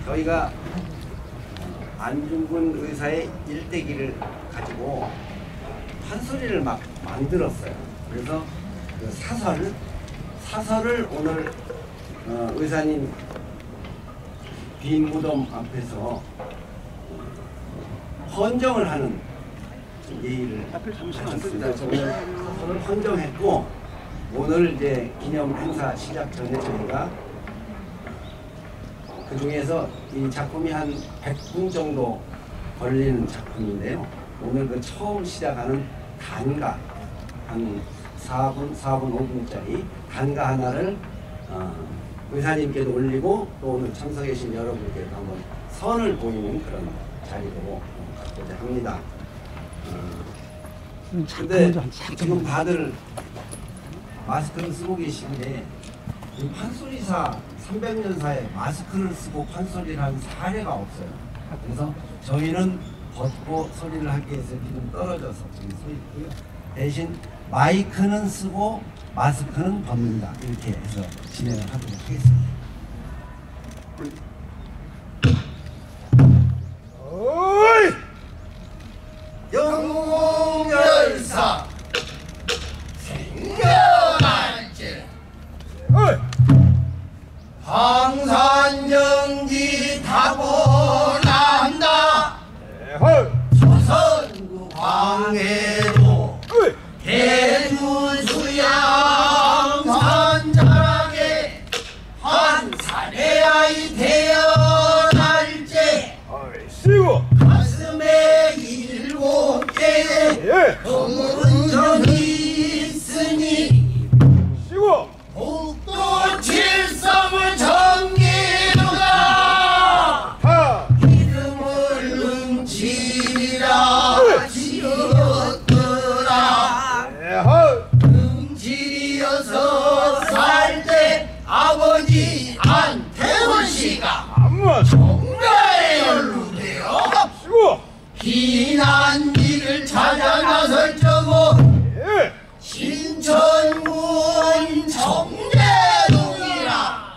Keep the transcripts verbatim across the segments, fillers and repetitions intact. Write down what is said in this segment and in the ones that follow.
저희가 안중근 의사의 일대기를 가지고 판소리를 막 만들었어요. 그래서 그 사설, 사설을 오늘 어, 의사님 빈 무덤 앞에서 헌정을 하는 예의를 하셨습니다. 저는 사설을 헌정했고, 오늘 이제 기념 행사 시작 전에 저희가 그 중에서 이 작품이 한 백 분 정도 걸리는 작품인데요. 오늘 그 처음 시작하는 단가, 한 사 분, 사 분, 오 분짜리 단가 하나를 어, 의사님께도 올리고 또 오늘 참석해 계신 여러분께도 한번 선을 보이는 그런 자리로 갖고자 합니다. 어, 근데 지금 다들 마스크를 쓰고 계신데 이 판소리사 삼백 년사에 마스크를 쓰고 판소리를 한 사례가 없어요. 그래서 저희는 벗고 소리를 하기 위해서 이렇게 좀 떨어져서 저기 서 있고요. 대신 마이크는 쓰고 마스크는 벗는다, 이렇게 해서 진행을 하도록 하겠습니다. 어이! 영웅열사 생겨날지 황산연기 타고 난다. 조선구 광해도 대주수양 산자락에 한 사내 아이 태어날지 가슴에 일곱 개의 검은 점이 있으니 복도 칠성을 정기누가 이름을 응칠이라 지었더라. 응칠이어서 살 때 아버지 안태훈 씨가 정가에 연루되어避난길을 찾아 나설 적고 신천군 정제동이라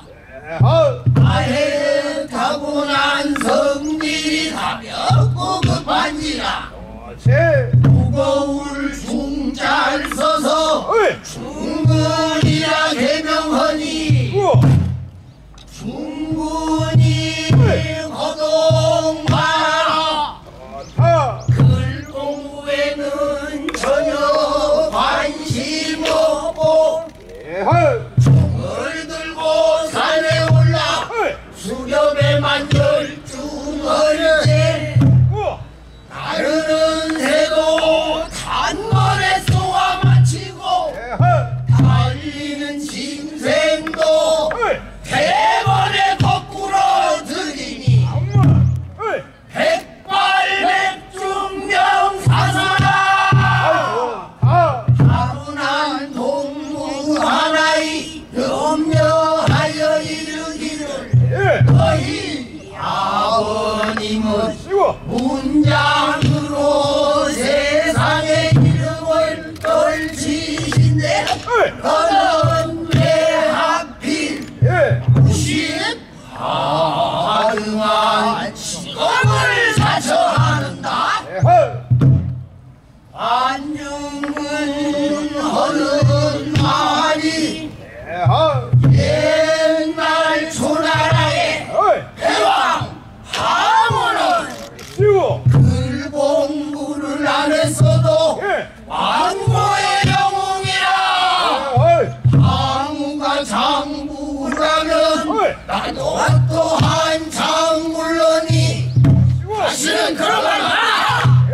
아해 타고난 성질이 가볍고 급한지라 무거울 중자를 써서 중군이라 개명하니 중군이 허동마라 글 공부에는 전혀 관심 없고 총을 들고 산에 올라 수렵에만 열중할지 나르는 새도 단번에 쏘아 마치고 달리는 짐승도 대번에 거꾸로 들이니 백발백중명 사사라 타고난 동무 하나의 염려하여 이르기를 너희 아버님은 문장으로 세상의 이름을 떨치신데 너는 왜 하필 무신 가등한 직업을 자처하는다. 안중근 하는 말이 옛날 초나라의 대왕 하모는 글 공부를 안 했어도 왕고의 영웅이라. 항우가 장부라면 나도 또한 장물러니 다시는 그런 말 마라.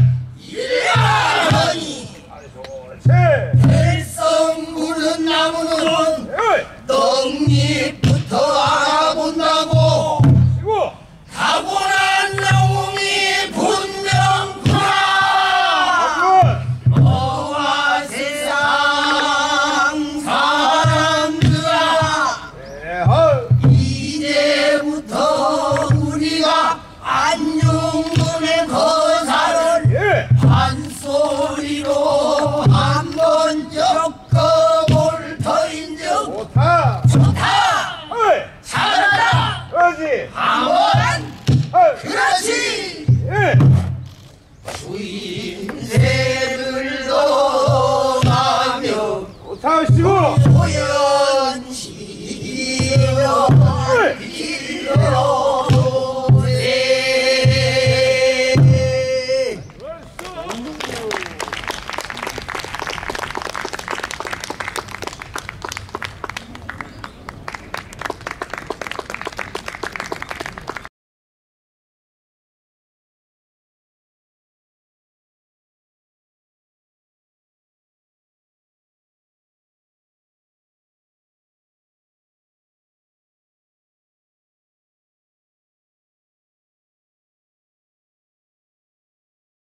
일하니 일성 부른 나무는 떡잎부터 알아본다고 타고난 영웅이 분명구나. 너와 세상 사람들아 이제부터 우리가 안중근의 거사를 판소리로 한번 엮어볼 터인즉 좋다. 자 소연시여 길러